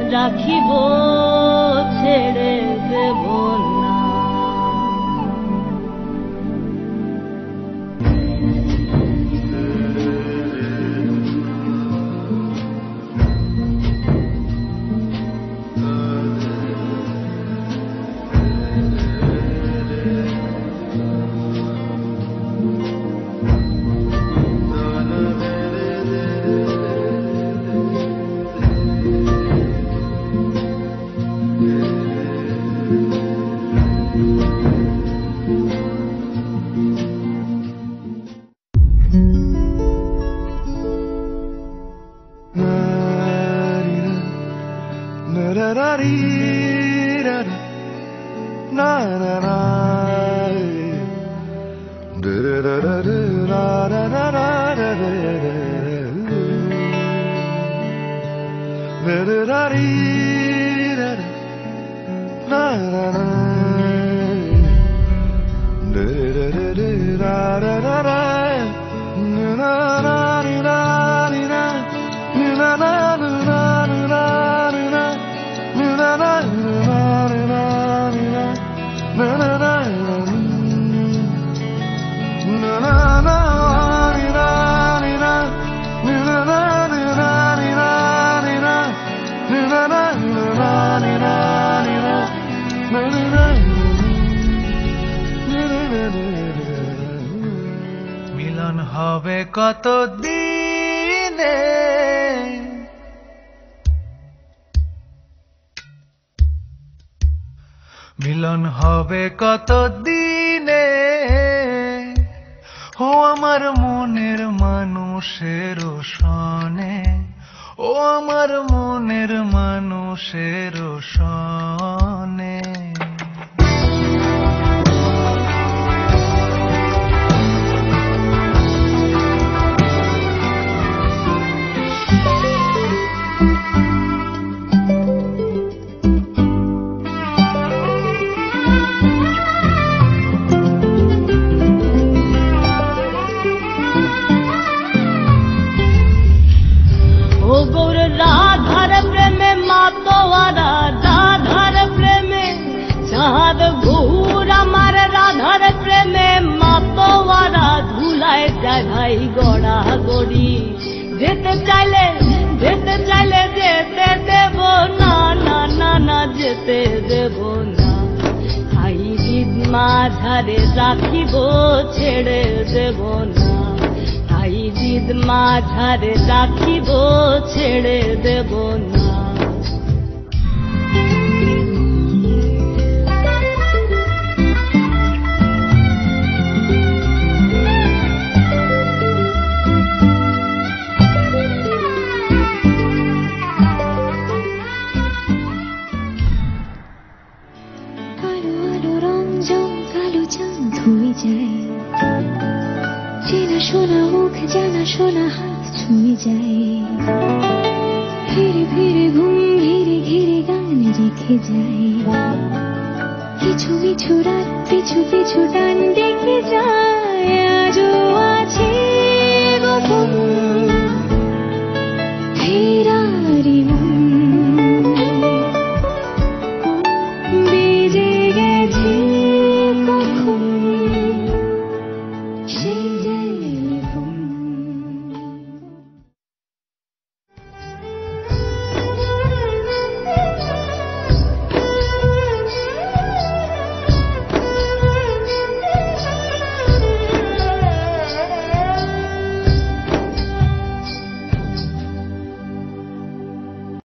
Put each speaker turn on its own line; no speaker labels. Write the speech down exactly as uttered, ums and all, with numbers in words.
রাখিব ছেড়ে দেব না।
মিলন হবে কত দিনে, মিলন হবে কত দিনে, ও আমার মনের মানুষের সনে, ও আমার মনের মানুষের সনে।
রাধার প্রেমে মাতোয়ারা, রাধার প্রেমে চাঁদ ঘুর, আমার রাধার প্রেমে মাতোয়ারা, ধুলায় চাই গড়া গড়ি, যেতে চাইলে যেতে চাইলে যেতে দেব না, না না না যেতে দেব না। হাই ঈদ মাঝারে রাখিব ছেড়ে দেব না, ঈদ মাঝারে রাখিব ছেড়ে দেব না।
আলো আলো রঞ্জন কালো চাঁদ ধুয়ে যায়, চেনা শোনা মুখ জানা শোনা হাত ছুঁয়ে যায়, ফিরে ফিরে ঘুম ঘিরে ঘিরে গান রেখে যায়, কিছু কিছু রাত পিছু পিছু টান ডেকে যায়, আজও আজ